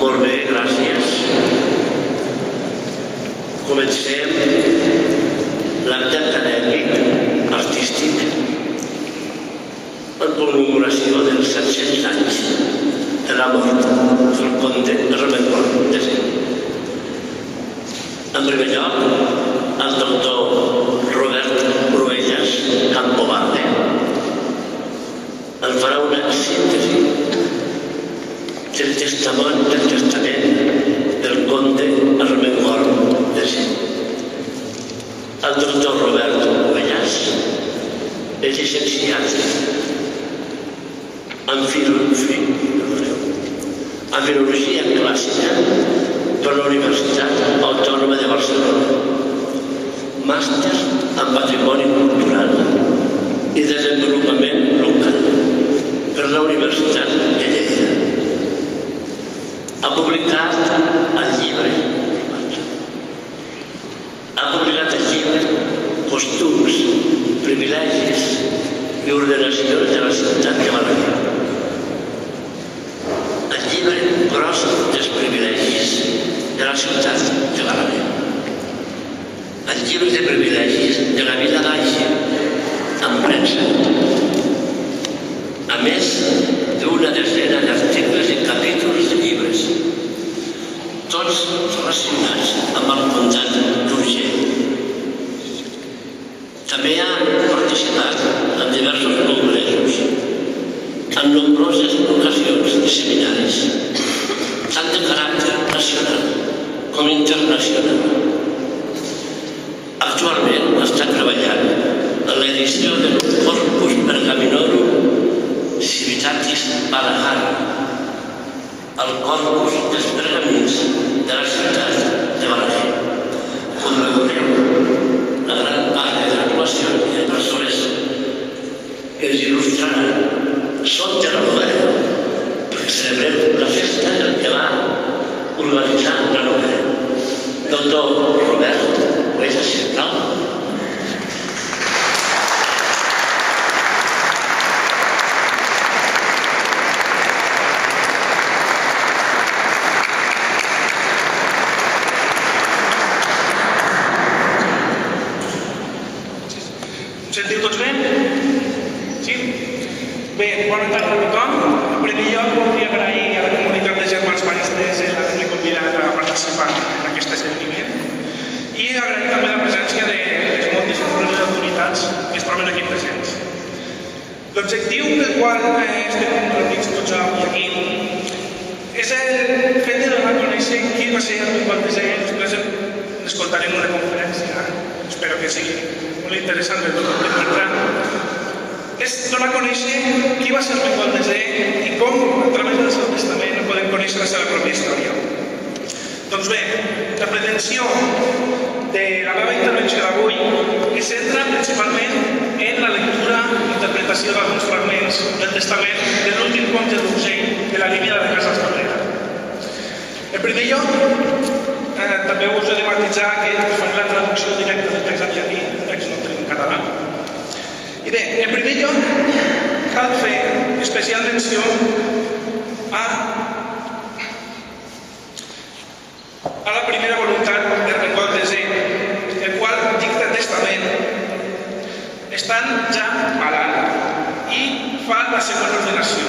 Molt bé, gràcies. Comencem l'acte acadèmic artístic en commemoració dels 700 anys de la mort del comte Ermengol de Sent. En primer lloc, el doctor Robert Cruellas Campobarde en farà una síntesi del testament del comte Ermengol de Sent. El doctor Robert Cruellas és llicenciat en filologia clàssica per la Universitat Autònoma de Barcelona, màster en patrimoni cultural i desenvolupament local per la Universitat de Lleida. Ha publicat el llibre Costums, privilegis i ordenacions de la ciutat de Balaguer. El llibre gros dels privilegis de la ciutat de Balaguer. El llibre de privilegis de la vila d'Aixe, en premsa. A més d'una desena d'articles i capítols de llibres, tots relacionats amb el comtat d'Urgell. També ha participat en diversos congressos, en nombroses ocasions i seminaris, tant de caràcter nacional com internacional. Actualment està treballant en l'edició del Corpus Pergaminorum Civitatis Balaguer, el corpus dels pergamins de la ciutat de Balaguer. Com veureu, la gran part de graduacions i de persones que ens il·lustraran són de la novel·la, perquè celebrem la festa del que va organitzar la novel·la. Doctor Robert, veig a sisplau. Sentiu tots bé? Sí? Bé, bona tarda a tothom. En primer lloc, voldria agrair a la comunitat de germans panistes l'haver-me convidat a participar en aquest esdeveniment i agrair també la presència de les moltes autoritats que es troben aquí presents. L'objectiu pel qual estem reunits tots avui aquí és el fet de donar a conèixer qui va ser Ermengol de Sent. Després escoltarem una conferència, espero que sigui molt interessant de tot el que vendrà. És donar a conèixer qui va ser Ermengol de Sent i com, a través del seu testament, podem conèixer la seva pròpia història. Doncs bé, la pretensió de la meva intervenció d'avui es centra principalment en la lectura i interpretació d'alguns fragments del testament de l'últim comte d'Urgell de la línia de Casas Cabrera. En primer lloc, també us he de matisar que faré la traducció directa del text en llatí, el text no en català. I bé, en primer lloc, cal fer especial menció a la primera voluntat d'Ermengol de Sent, el qual dicta testament, estant ja malalt, i fa la següent ordenació.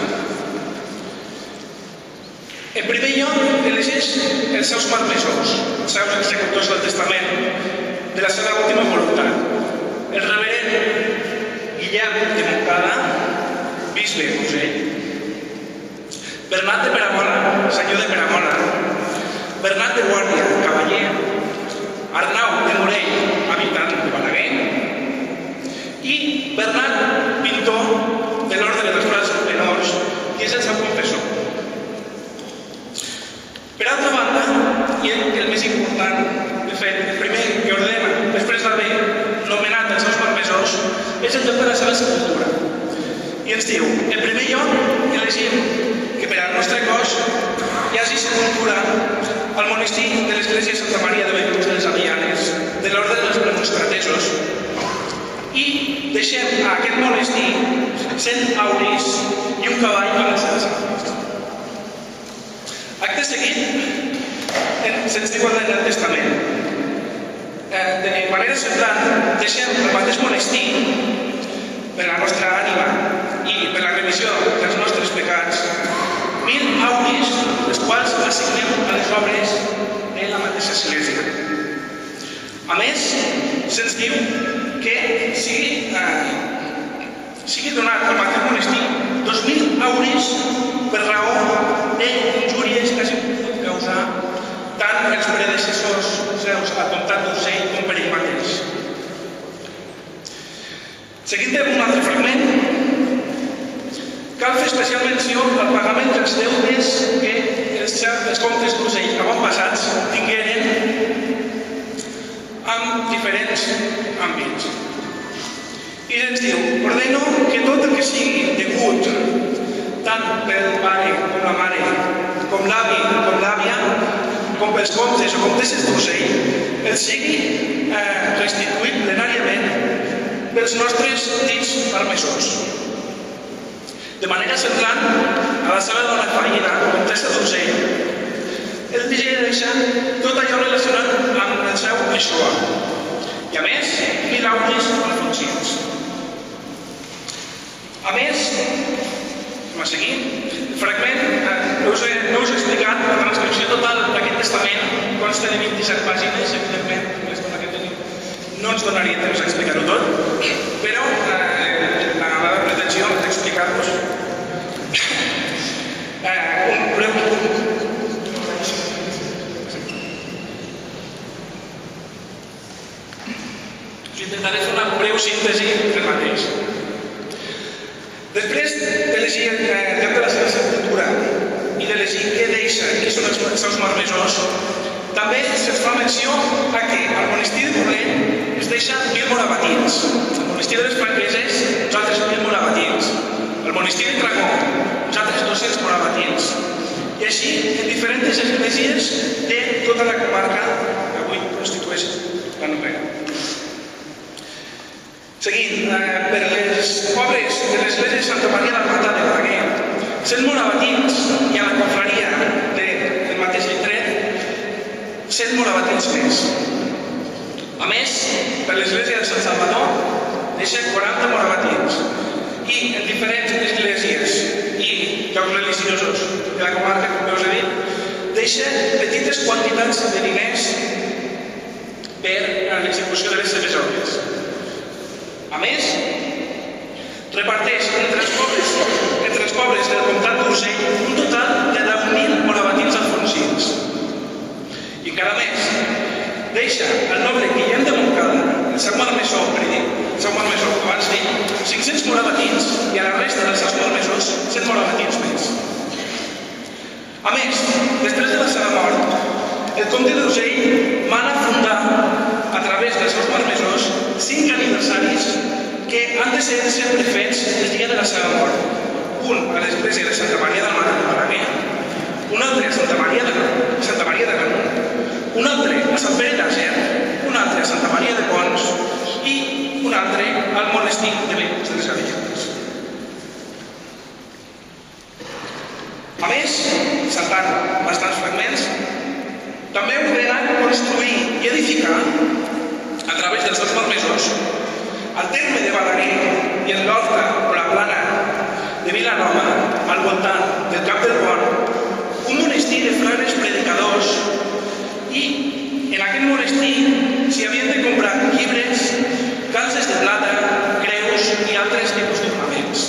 En primer lloc, elegeix els seus malmesors, els seus executors del testament, de la seva última voluntat. El reverend Guillem de Montcada, bisbe d'Urgell, Bernat de Peramola, senyor de Peramola, Bernat de Guàrdia, cavaller, Arnau de Morell, habitant de Balaguer, i Bernat, pintor de l'Orde dels Frats Menors, que és el seu confessor. Per altra banda, i el més important, de fet, el primer que ordena, després d'haver nomenat els seus malmesors, és el lloc de la seva sepultura. I ens diu, en primer lloc, elegim que per al nostre cos hi hagi sepultura al monestir de l'església Santa Maria de Bellpuig de les Avellanes, de l'Orde dels Premonstratesos, i deixem a aquest monestir 100 auris i un cavall per les seves armes. Acte seguit, se'ns diu en el testament. De manera semblant, deixem el mateix monestir per la nostra ànima i per la revisió dels nostres pecats 1.000 auris, les quals assignem a les obres de la mateixa Església. A més, se'ns diu que sigui donat al mateix monestir 2.000 auris per raó d'injúries que hagin pogut causar tant els predecessors seus al comtat d'Urgell com per ell mateix. Seguint amb un altre fragment, cal fer especial menció al pagament dels deutes que els comtes d'Urgell avantpassats tingueren en diferents àmbits. I ens diu, ordeno que tot el que sigui degut tant pel pare com la mare, com l'avi com l'àvia, com pels comtes o comtesses d'Urgell, els sigui restituït plenàriament pels nostres dits permesors. De manera semblant a la seva dona fallida, comtessa d'Urgell, el deixa tot allò relacionat amb el seu Eixoa i, a més, 1.000 auris alfonsins. A més, anem a seguir, el fragment, no us he explicat, la transcripció total d'aquest testament consta de 27 pàgines, evidentment, l'estona que tenim no ens donaria temps a explicar-ho tot, però la meva pretensió és explicar-vos un breu... Us intentaré fer una breu síntesi del mateix. Després de llegir el lloc de la seva sepultura i de llegir què deixa i qui són els seus marmesors, també se'ns fa menció a que al monestir de Porrent es deixa 1.000 morabatins. Al monestir de les Franqueses, uns altres 1.000 morabatins. Al monestir de Tragó, uns altres 200 morabatins. I així en diferents esglésies de tota la comarca que avui constitueix la Noguera. Seguint, per les obres de l'església de Santa Maria del Mata de Balaguer, 100 morabatins i a la confraria del mateix Lletret, 100 morabatins més. A més, per l'església de Sant Salvador, deixa 40 morabatins. I en diferents esglésies i llocs religiosos de la comarca, com us he dit, deixa petites quantitats de diners per a l'execució de les seves obres. A més, reparteix entre els pobres del comtat d'Urgell un total de 10.000 morabatins alfonsins. I encara més, deixa al noble Guillem de Montcada, el seu marmessor, abans dit, 500 morabatins i a la resta dels seus marmessors 100 morabatins més. A més, després de la seva mort, el comte d'Urgell mana fundar, a través dels seus marmessors, 5 aniversaris que han de ser sempre fets el dia de la seva mort. Un a l'església de Santa Maria del Mata de Balaguer, un altre a Santa Maria de Camunt, un altre a Sant Pere d'Àger, un altre a Santa Maria de Pons i un altre al monestir de Bellpuig de les Avellanes. A més, saltant bastants fragments, també ordena construir i edificar, a través dels seus marmessors, al terme de Balaguer i en l'Horta o la Plana de Vilanova, al voltant del Cap del Pont, un monestir de frares predicadors i en aquest monestir s'hi havien de comprar llibres, calces de plata, creus i altres tipus d'ornaments.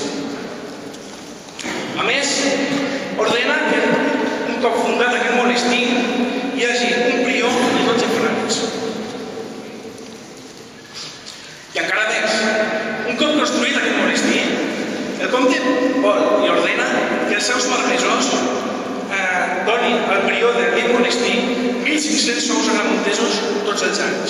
A més, ordena que un cop fundat aquest monestir hi hagi un prior i 12 frares. I encara més, un cop construït aquest monestir, el comte vol i ordena que els seus marmessors donin al prior d'aquest monestir 1.500 sous agramontesos tots els anys.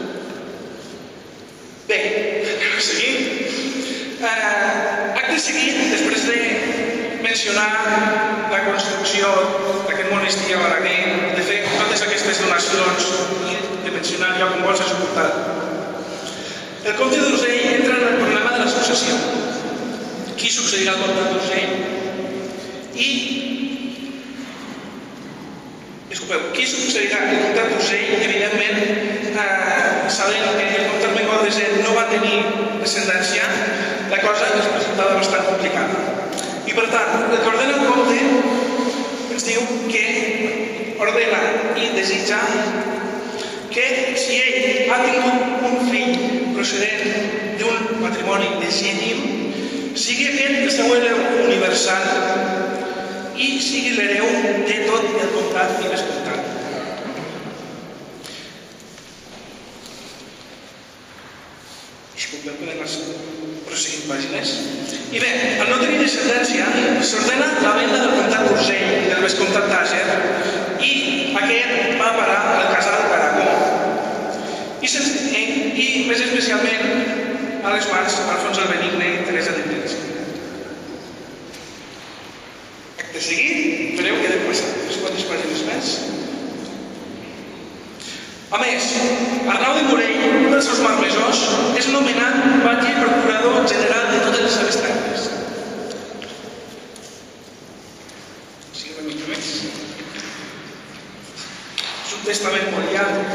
Bé, seguint. Acte seguit, després de mencionar la construcció d'aquest monestir a Balaguer, de fer totes aquestes donacions i de mencionar el lloc on vol ser suportat, el comte d'Urgell entra en el problema de la successió. Qui succeirà al comte d'Urgell? I Disculpeu, qui succeirà el comtat d'Urgell? Evidentment, sabent que el comtat Armengol de Ger no va tenir descendència, la cosa es resultava bastant complicada. I per tant, el que ordena el comte ens diu que ordena i desitja que si ell ha tingut un fill procedent d'un matrimoni legítim, sigui aquest el seu hereu universal i sigui l'hereu de tot el comtat i vescomtat. Disculpeu, podem prosseguir pàgines. I bé, al no tenir descendència, s'ordena la venda del comtat d'Urgell i del vescomtat d'Àger i aquest va parar al casal d'Aragó i més especialment a les mans d'Alfons el Benigne i Teresa de Príncipe. Acte seguit, vereu què ha de passar. 4 pàgines més. A més, Arnau de Morell, un dels seus malmesors, és nomenat batlle i procurador general de totes les seves terres. Sí, una mica més. És un testament molt llarg.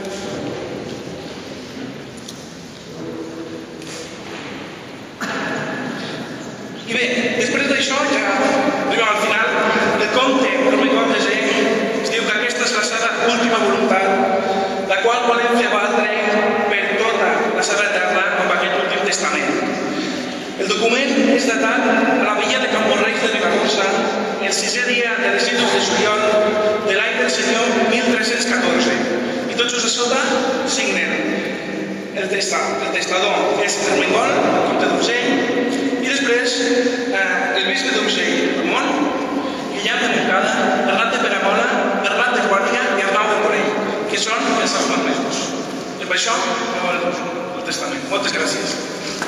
I bé, després d'això, ja arribem al final, el comte Armengol de Ger ens diu que aquesta és la seva última voluntat, la qual volem fer valdre per tota la seva terra amb aquest últim testament. El document és datat a la villa de Camporreig de Ribagorça el 6è dia de les Illes de juliol de l'any del senyor 1314 i tots just a sota signen el testador és Armengol, el comte d'Urgell, i després el bisbe d'Urgell, Ramon, Guillem de Montcada, Bernat de Peramola, Bernat de Guàrdia i Arnau de Morell, que són els seus malmesos. I amb això acabem el testament. Moltes gràcies.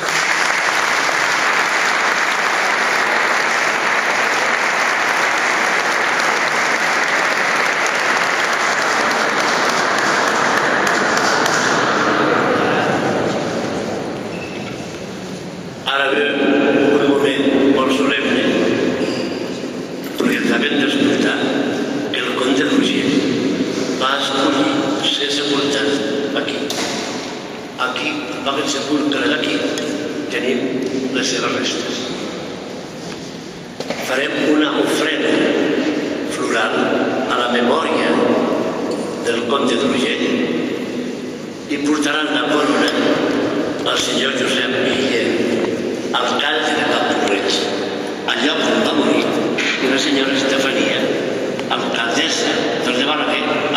Ara ve un moment molt solemne, perquè acabem d'escoltar que el comte d'Urgell va escollir ser sepultat aquí. Aquí, en aquest sepulcre d'aquí, tenim les seves restes. Farem una ofrena floral a la memòria del comte d'Urgell i portaran la corona al senyor Josep Guillem, alcalde de Camporreig, al lloc on va morir, i la senyora Estefania, alcaldessa del de Balaguer.